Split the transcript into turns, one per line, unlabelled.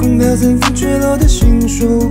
空飘层层坠落的情书，